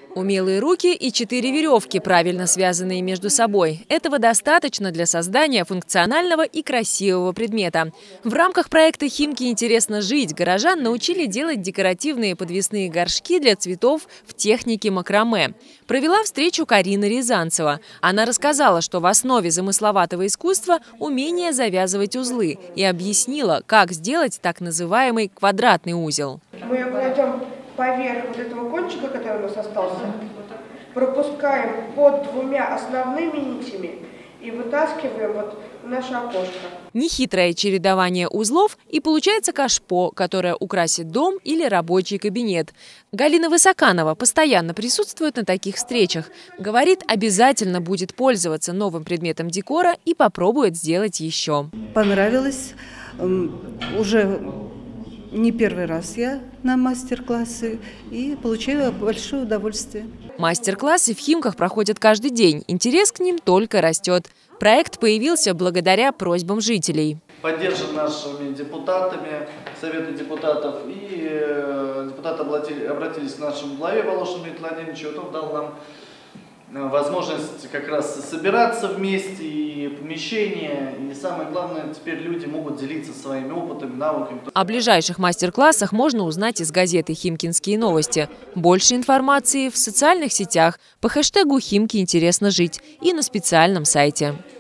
Умелые руки и 4 веревки, правильно связанные между собой. Этого достаточно для создания функционального и красивого предмета. В рамках проекта «Химки интересно жить» горожан научили делать декоративные подвесные горшки для цветов в технике макраме. Провела встречу Карина Рязанцева. Она рассказала, что в основе замысловатого искусства умение завязывать узлы, и объяснила, как сделать так называемый квадратный узел. Мы ее кладем поверх вот этого кончика, который у нас остался, пропускаем под 2 основными нитями и вытаскиваем вот в наше окошко. Нехитрое чередование узлов, и получается кашпо, которое украсит дом или рабочий кабинет. Галина Высоканова постоянно присутствует на таких встречах. Говорит, обязательно будет пользоваться новым предметом декора и попробует сделать еще. Понравилось. Уже не первый раз я на мастер-классы и получила большое удовольствие. Мастер-классы в Химках проходят каждый день. Интерес к ним только растет. Проект появился благодаря просьбам жителей. Поддержан нашими депутатами, Совета депутатов. И депутаты обратились к нашему главе Волошину Дмитрию Владимировичу. Он дал нам возможность как раз собираться вместе, и помещение, и самое главное, теперь люди могут делиться своими опытами, навыками. О ближайших мастер-классах можно узнать из газеты «Химкинские новости». Больше информации в социальных сетях по хэштегу «Химки интересно жить» и на специальном сайте.